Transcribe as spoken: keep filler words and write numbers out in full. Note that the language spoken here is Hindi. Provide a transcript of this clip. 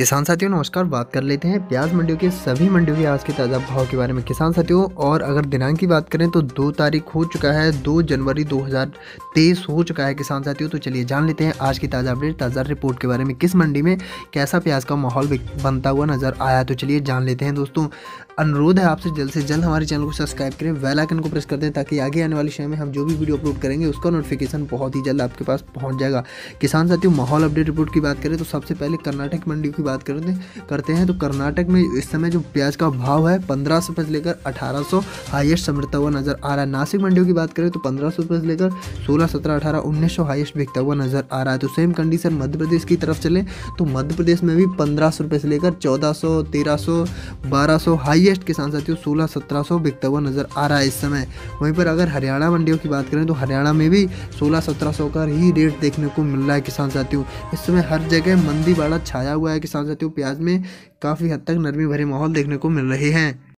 किसान साथियों नमस्कार। बात कर लेते हैं प्याज मंडियों के सभी मंडियों के आज के ताज़ा भाव के बारे में किसान साथियों। और अगर दिनांक की बात करें तो दो तारीख हो चुका है, दो जनवरी दो हज़ार तेईस हो चुका है किसान साथियों। तो चलिए जान लेते हैं आज की ताज़ा अपडेट, ताज़ा रिपोर्ट के बारे में। किस मंडी में कैसा प्याज का माहौल बनता हुआ नजर आया, तो चलिए जान लेते हैं। दोस्तों अनुरोध है आपसे जल्द से जल्द हमारे चैनल को सब्सक्राइब करें, बेल आइकन को प्रेस कर दें ताकि आगे आने वाले समय में हम जो भी वीडियो अपलोड करेंगे उसका नोटिफिकेशन बहुत ही जल्द आपके पास पहुंच जाएगा। किसान साथियों माहौल अपडेट रिपोर्ट की बात करें तो सबसे पहले कर्नाटक मंडी की बात करते करते हैं तो कर्नाटक में इस समय जो प्याज का भाव है पंद्रह सौ रुपये से लेकर अठारह सौ हाईएस्ट समृद्धता हुआ नजर आ रहा है। नासिक मंडियों की बात करें तो पंद्रह सौ रुपये से लेकर सोलह सत्रह अठारह उन्नीस सौ हाईएस्ट बिकता हुआ नजर आ रहा है। तो सेम कंडीशन मध्य प्रदेश की तरफ चले तो मध्य प्रदेश में भी पंद्रह सौ रुपये से लेकर चौदह सौ तेरह सौ बारह सौ हाईएस्ट किसान साथियों सोलह सत्रह सौ बिकता हुआ नजर आ रहा है इस समय। वहीं पर अगर हरियाणा मंडियों की बात करें तो हरियाणा में भी सोलह सत्रह सौ का ही रेट देखने को मिल रहा है किसान साथियों। इस समय हर जगह मंदी बाड़ा छाया हुआ है किसान साथियों। प्याज में काफ़ी हद तक नरमी भरे माहौल देखने को मिल रहे हैं।